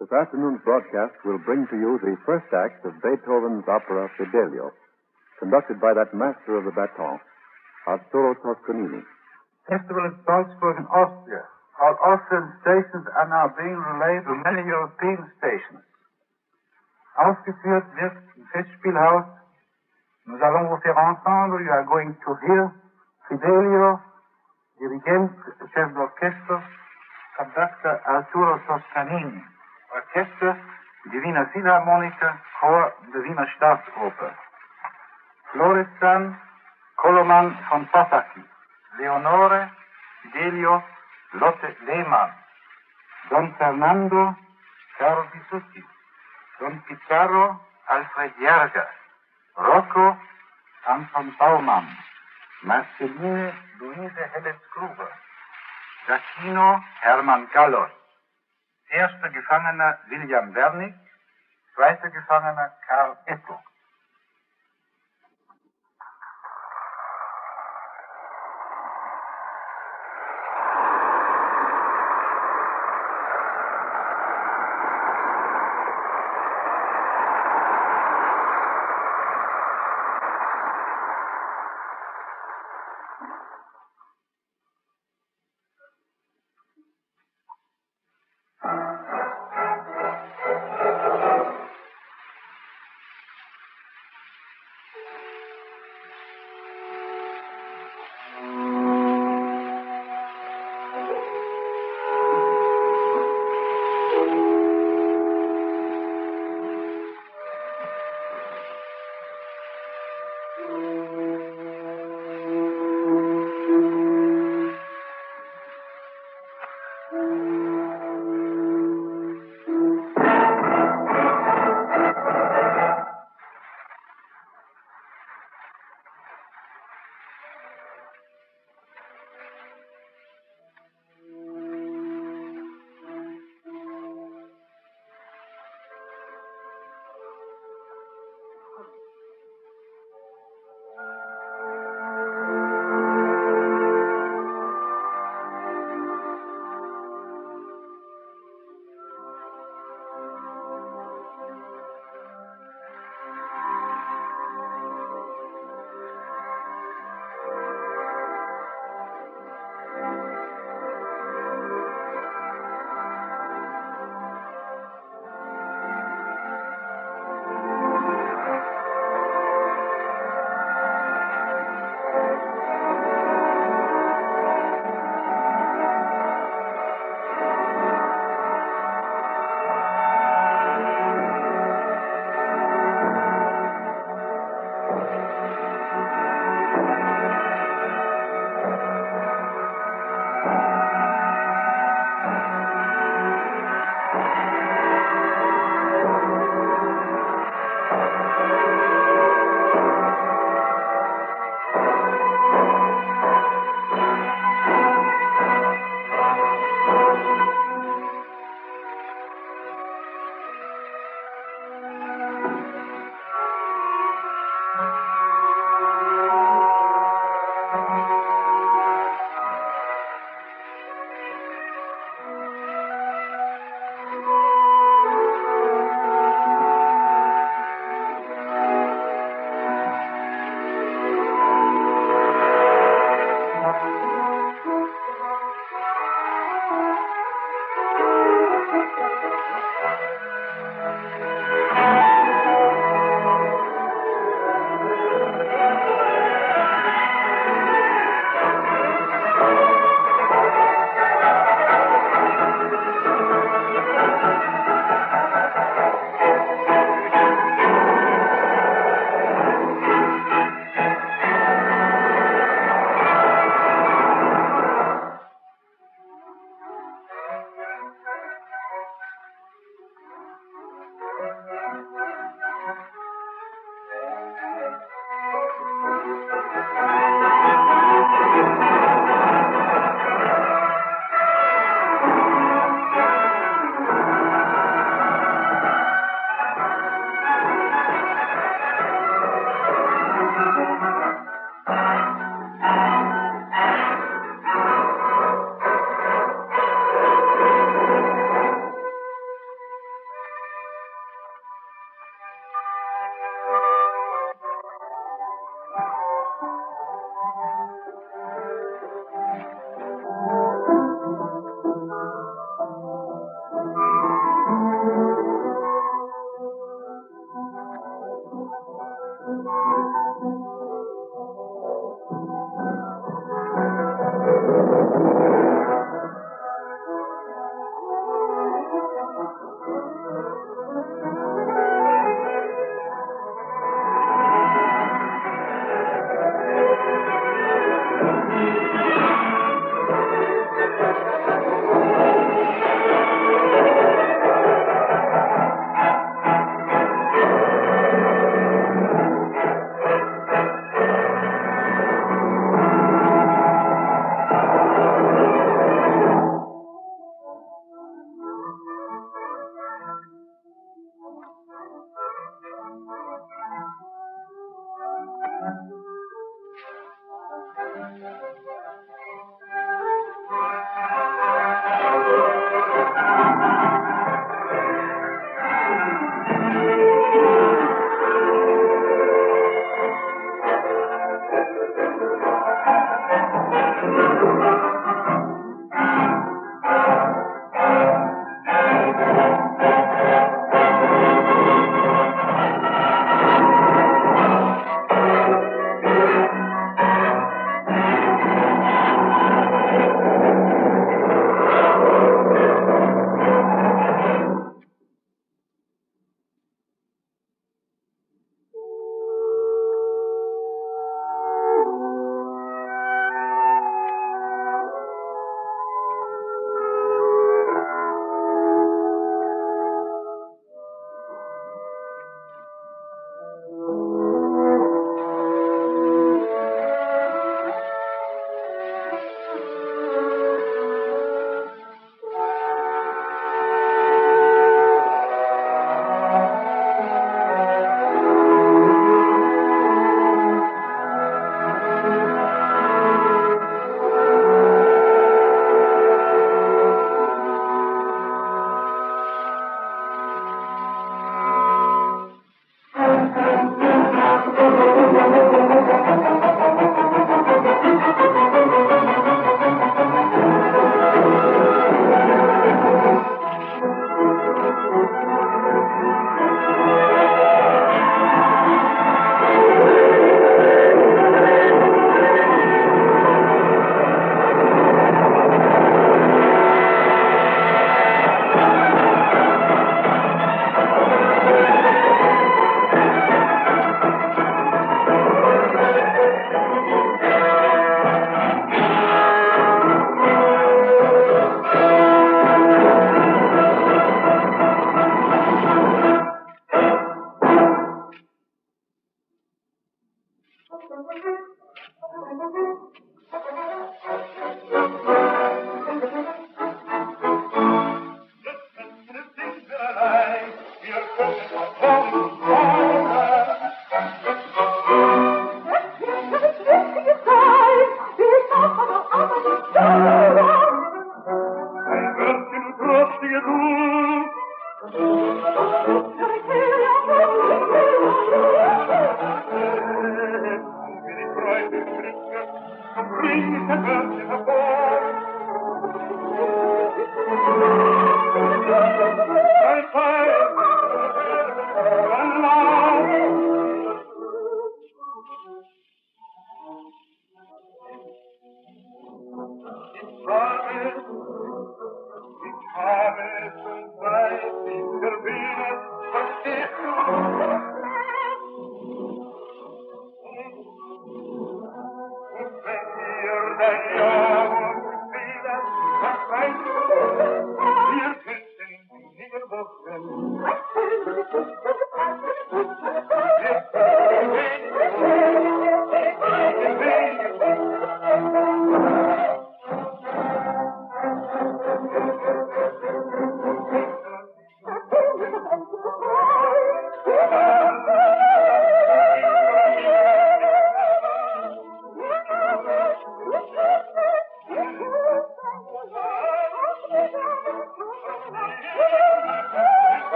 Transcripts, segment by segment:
This afternoon's broadcast will bring to you the first act of Beethoven's opera Fidelio, conducted by that master of the baton, Arturo Toscanini. Festival in Salzburg in Austria. All Austrian stations are now being relayed to many European stations. Aufgeführt wird im Festspielhaus. Nous allons vous faire entendre, you are going to hear Fidelio, dirigent, chef d'orchestre, conductor Arturo Toscanini. Orchester, die Wiener Philharmoniker, Chor der Wiener Staatsoper. Florestan, Koloman von Passaki. Leonore, Fidelio, Lotte Lehmann. Don Fernando, Carlo Bisutti. Don Pizarro, Alfred Jäger. Rocco, Anton Baumann. Marceline, Luise Helles-Gruber. Giacchino, Hermann Gallos. Erster Gefangener William Wernick, zweiter Gefangener Karl Ettel.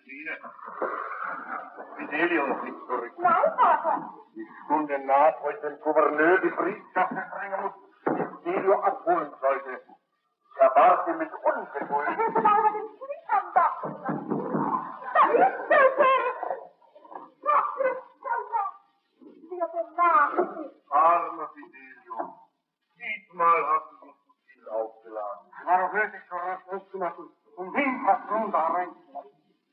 Fidelio noch nicht zurück. Nein, Vater. Die Stunde naht, wo ich den Gouverneur die Brieftasche bringen muss, die Fidelio abholen sollte. Er warte mit Ungeduld. Er ist aber den Brief am Dach. Da ist er, Doch, wir bewahren. Arme Fidelio. Diesmal hast du nicht zu viel aufgeladen. War doch nötig, so rasch auszumachen, um den Patron da reinzulassen.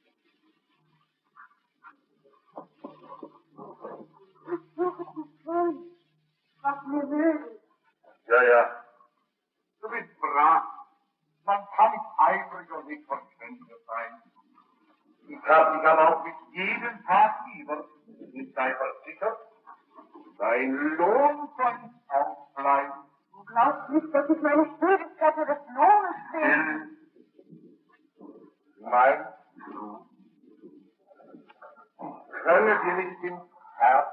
Was mir will. Ja. Du bist brav. Man kann nicht eifrig und nicht verständlich sein. Ich hab dich aber auch mit jedem Tag lieber. Und sei versichert, dein Lohn soll ausbleiben. Du glaubst nicht, dass ich meine Schuldigkeit für des Lohnes sehe. Meinst du? Könne dir nicht ins Herz?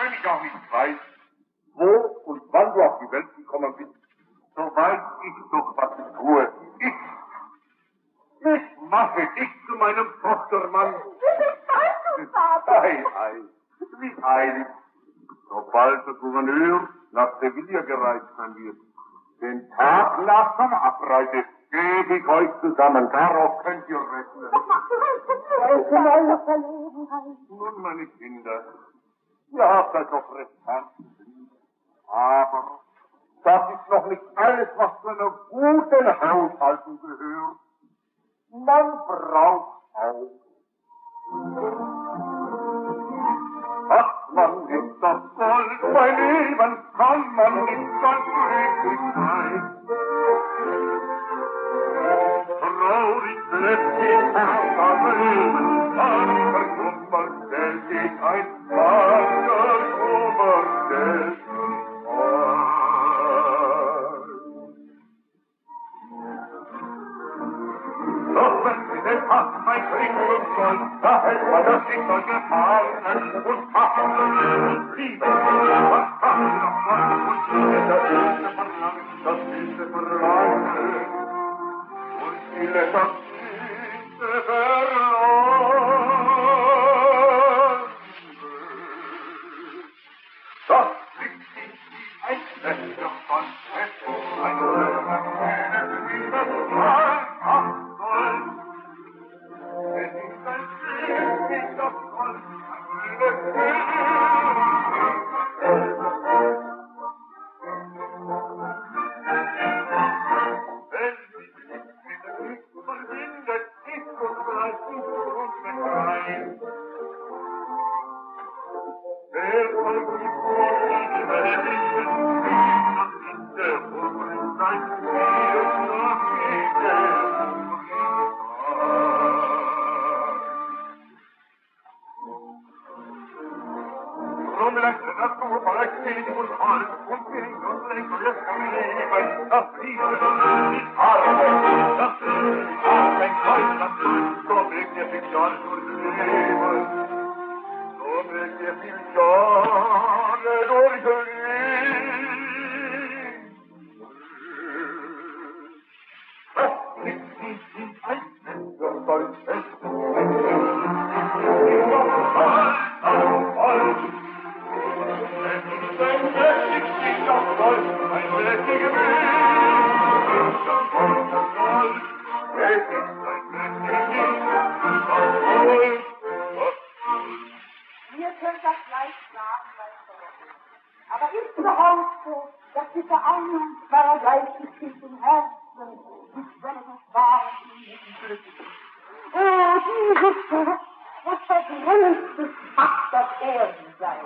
wenn ich auch nicht weiß, wo und wann du auf die Welt gekommen bist, so weiß ich doch, was ich tue. Ich mache dich zu meinem Tochtermann. Ei, ei, wie eilig. Sobald der Gouverneur nach Sevilla gereist sein wird, den Tag nach seiner Abreise, gebe ich euch zusammen. Darauf könnt ihr rechnen. Welche neue Verlegenheit. Nun, meine Kinder, ihr habt euch doch recht herzlich. Aber das ist noch nicht alles, was zu einer guten Haushaltung gehört. Man braucht auch. Ach, man ist das Gold, mein Leben, kann man nicht ganz glücklich sein. Traurig lässt sich das Leben, an verkümmert stellt sich ein, an verkümmert stellt sich ein. Doch wenn sie den Pass mein Krieg soll, da hält man das Schicksal gefangen und Passen und Liebe, was Passen noch Mann und Liebe, das Böse verlangen, das Böse verlangen und viele das Böse verlangen. Das liegt wie ein Fester von Fest, ein Löwen, wie das Mal ach soll. Es ist ein Glück, wie das Gold, ein Glück, wenn sie mit verbindet, ist und bleibt und befreit. Wer soll die Vorliebe verbinden, das ist der Hoffnung sein, wie es noch Drum lässt das Urwald selig und Holz und Wind und leckeres Leben, das Liebe, die Farbe, das ein Kreuz, so mögt ihr viel Jahre durchleben, so mögt ihr viel Jahre durchleben. Das liegt nicht in ein Fenster, soll es Ihr könnt das leicht sagen, mein Sohn. Aber ist überhaupt so, dass die Vereinigung zweier gleichgesinnten Herzen, die Quelle des wahren Glückes ist? Oh, dieses was vergrößtes Fach das Erden sein.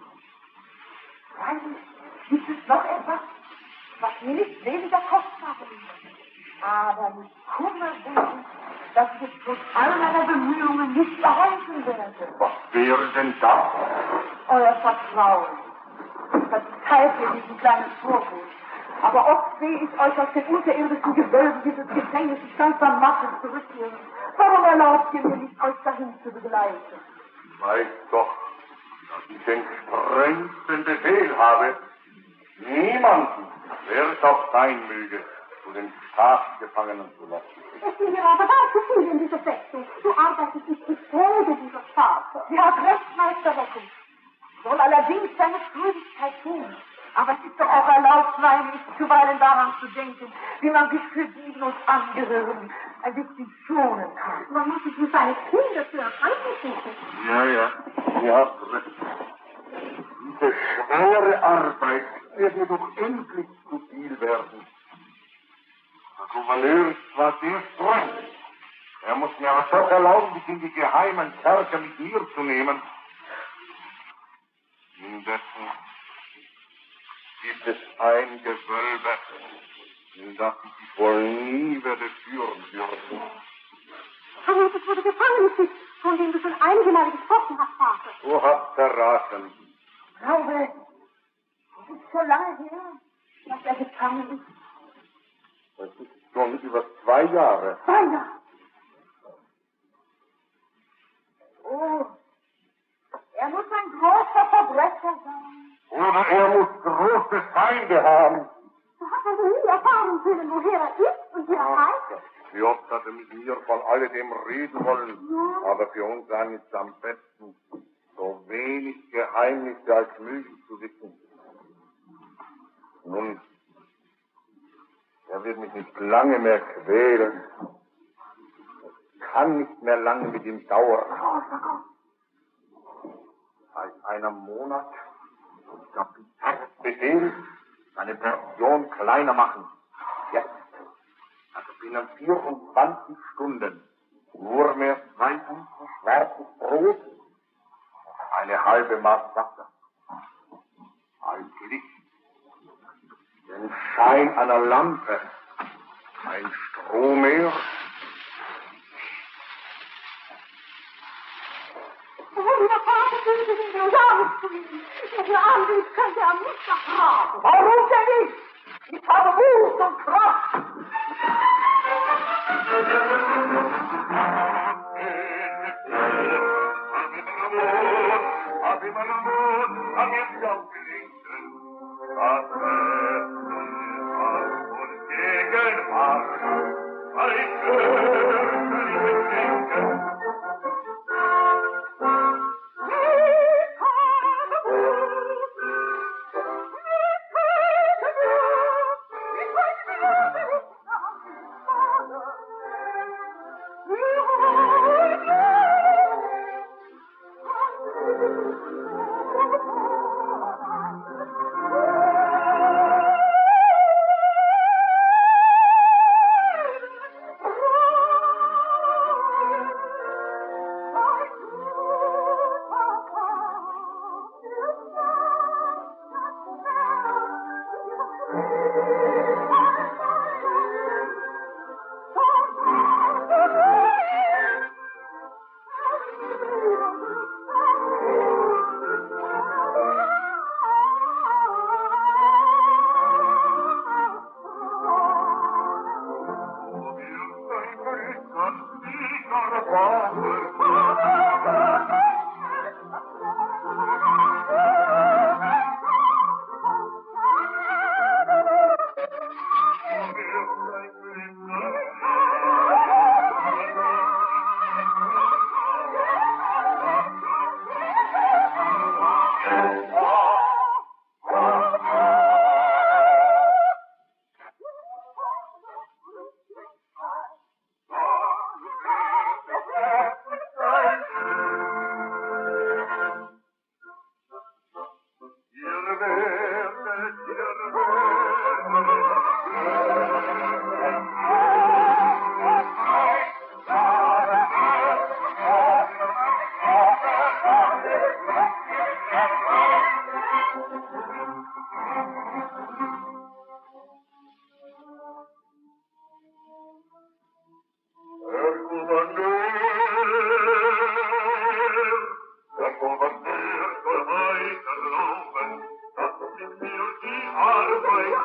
Dann gibt es noch etwas, was mir nicht weniger kostbar ist. Aber mit Kummer sehen, dass ich es trotz all meiner Bemühungen nicht erreichen werde. Was wäre denn das? Euer Vertrauen. Verzeiht mir diesen kleinen Vorwurf. Aber oft sehe ich euch aus den unterirdischen Gewölben dieses Gefängnisses ganz vermattet zurückkehren. Warum erlaubt ihr mir nicht, euch dahin zu begleiten? Weiß doch, dass ich den strengsten Befehl habe, niemanden, wer es auch sein möge, zu den Staatsgefangenen zu lassen. Es sind ja aber gar zu viel in dieser Festung. Du arbeitest nicht mit Freude, dieser Vater. Sie hat recht, Meister Reckum. Soll allerdings seine Fröhlichkeit tun. Aber es ist doch auch erlaubt, meine ich, zuweilen daran zu denken, wie man sich für die uns Angehörigen ein bisschen schonen kann. Man muss sich für seine Kinder für verantwortlich. Ja, ihr habt recht. Diese schwere Arbeit wird mir doch endlich zu viel werden. Der Gouverneur ist zwar sehr streng. Er muss mir aber doch erlauben, dich in die geheimen Kerker mit mir zu nehmen. Indessen gibt es ein Gewölbe, in das ich dich wohl nie werde führen dürfen. Vermutet wurde gefangen, von dem du schon einige Male gesprochen hast, Vater. Du hast verraten. Ich glaube, es ist so lange her, dass er gefangen ist. Das ist schon über 2 Jahre. 2 Jahre. Oh, muss ein großer Verbrecher sein. Oder er muss große Feinde haben. Du hast also nie erfahren können, woher er ist und wie er heißt. Wie oft hat er mit mir von alledem reden wollen. Ja. Aber für uns an ist am besten, so wenig Geheimnisse als möglich zu wissen. Nun, er wird mich nicht lange mehr quälen. Es kann nicht mehr lange mit ihm dauern. Seit einem Monat gab ich Befehl, seine Pension kleiner machen. Jetzt, also binnen 24 Stunden, nur mehr 2 Unzen schwarzes Brot, eine halbe Maß Wasser, ein Licht, den Schein einer Lampe, ein Strohmeer. Warum der Vater könnte den Glauben zu ihm? Wenn er angeht, könnte er nicht erfragen. Warum denn nicht? Ich habe Mut und Kraft. Arbeit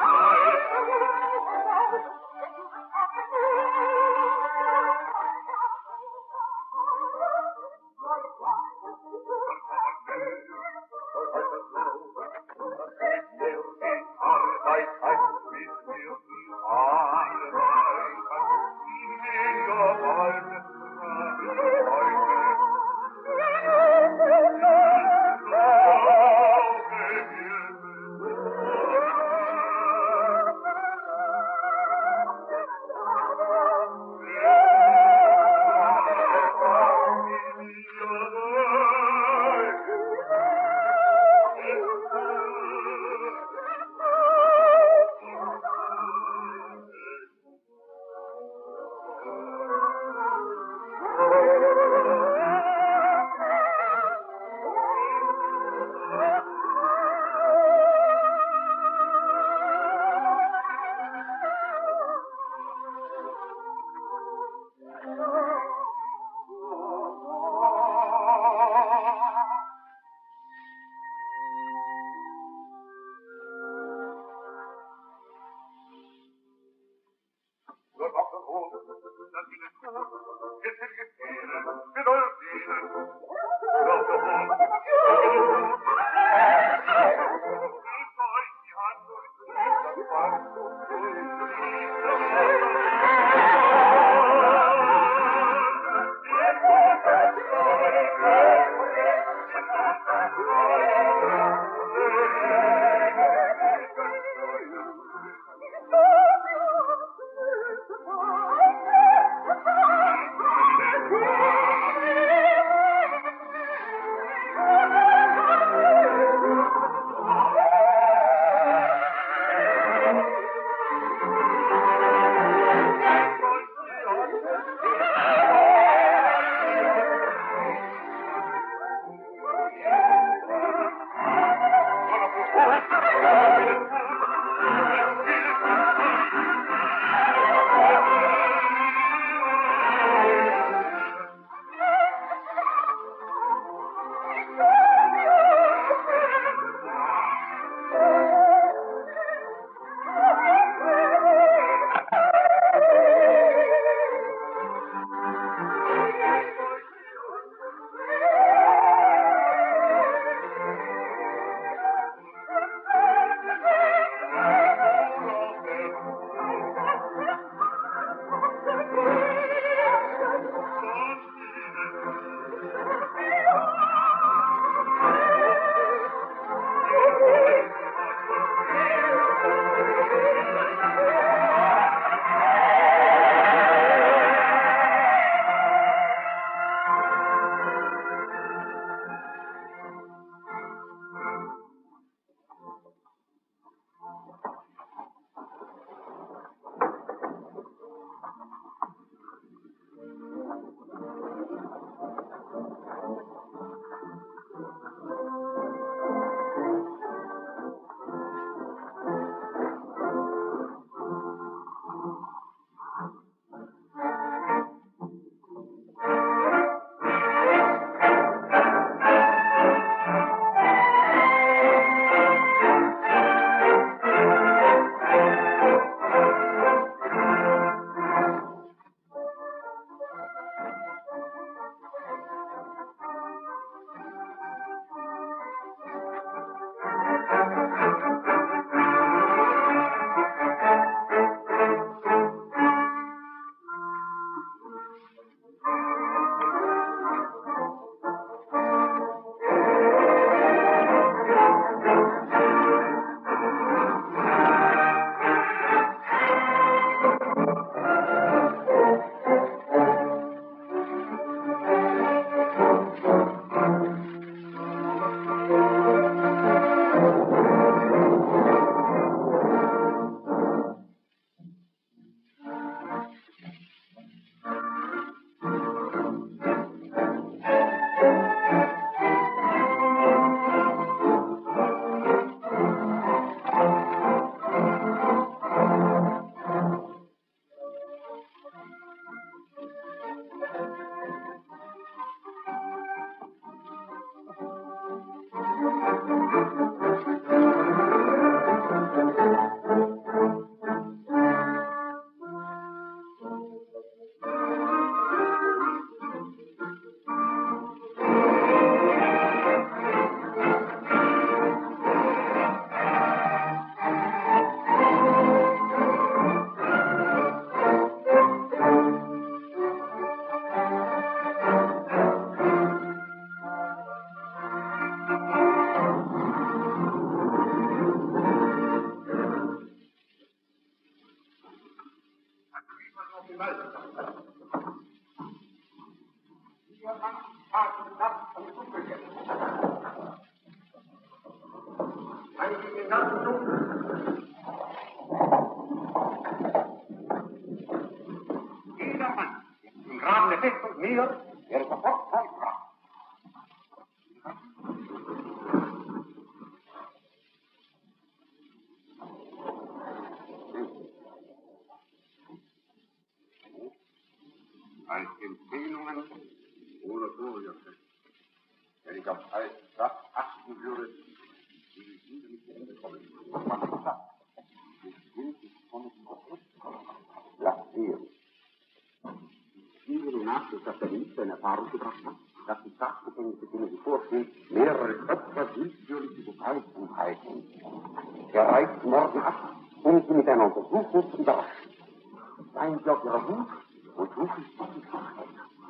Als Empfehlungen oder Vorwürfe, wenn ich auf alles das achten würde, wie die Liebe mit Ende kommen. Was ich sage, ich will dich von uns lass sehen. Ich liebe den Nachschluss, dass der Minister in Erfahrung gebracht hat, dass die sachbegängliche Dinge, die vorstehen, mehrere Köpfe willkürliche Beteiligkeiten. Er reißt morgen ab, um sie mit einer Untersuchung zu überraschen. Seien Sie auf Ihrer Hut und rufen Sie die Wahrheit.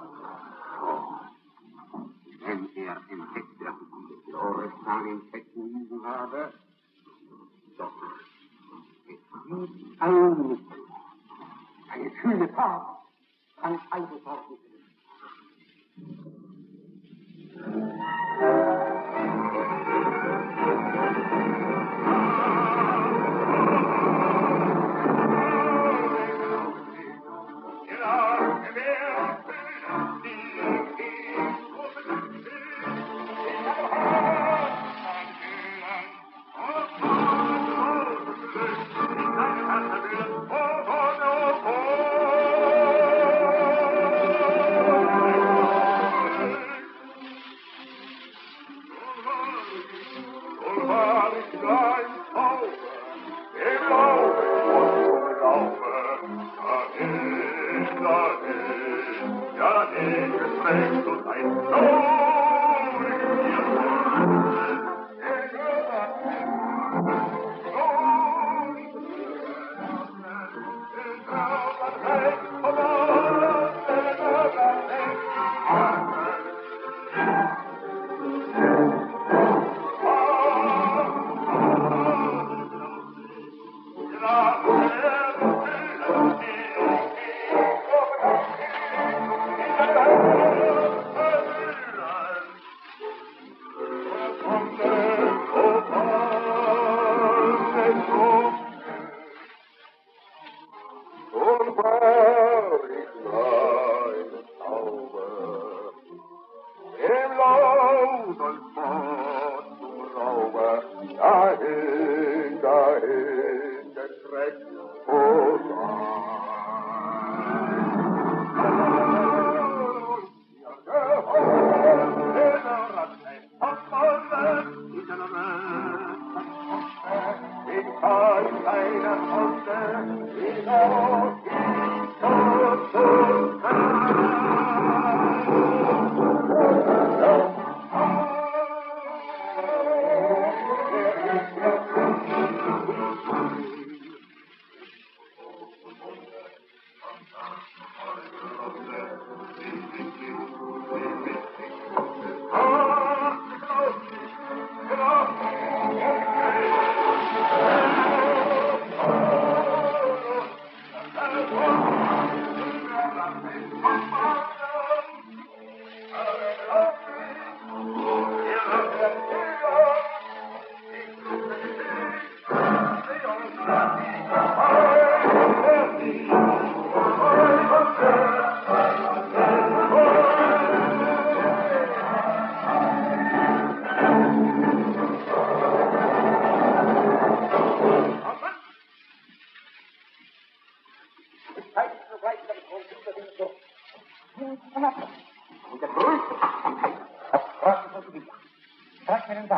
Wenn er entdeckt, dass ich die Loresan in Fetten liegen habe, doch es gibt ein Mittel. Eine kühne Tat kann alle Sorgen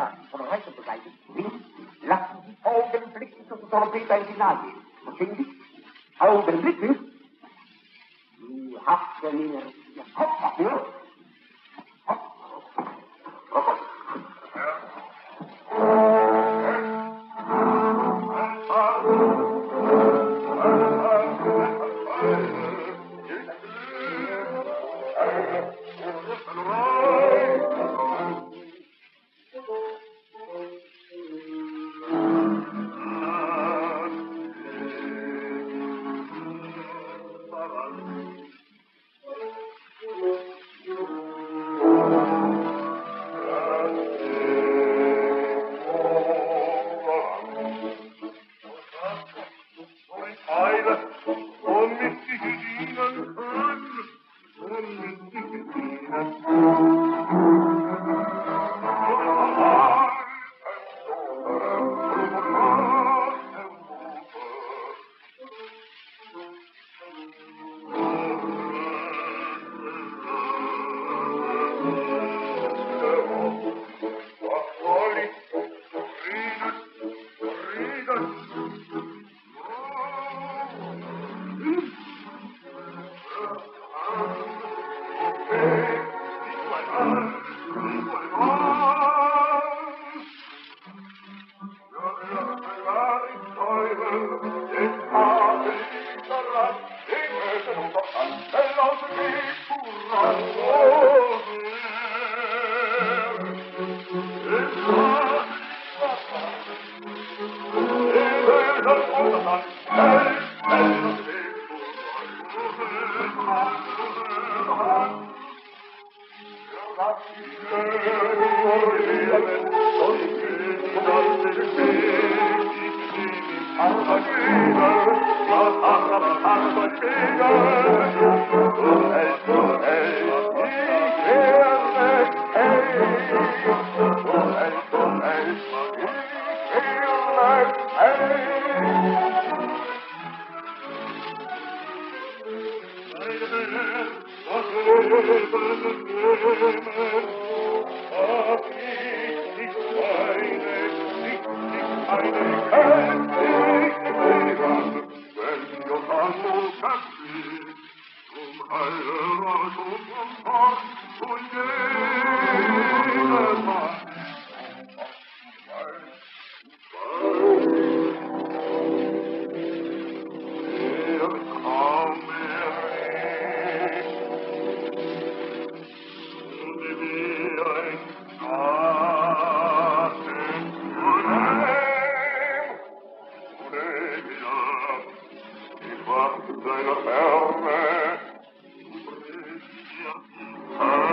Soldaten von Reiter beseitigt sind, lassen Sie augenblicklich das Trompeter in die Nase gehen. Verstehen Sie? Augenblicklich. Sie habt mir Ihr Kopf dafür. Deiner Ferne,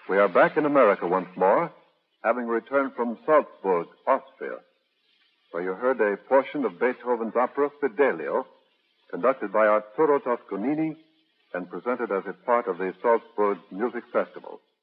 We are back in America once more, having returned from Salzburg, Austria, where you heard a portion of Beethoven's opera Fidelio, conducted by Arturo Toscanini and presented as a part of the Salzburg Music Festival.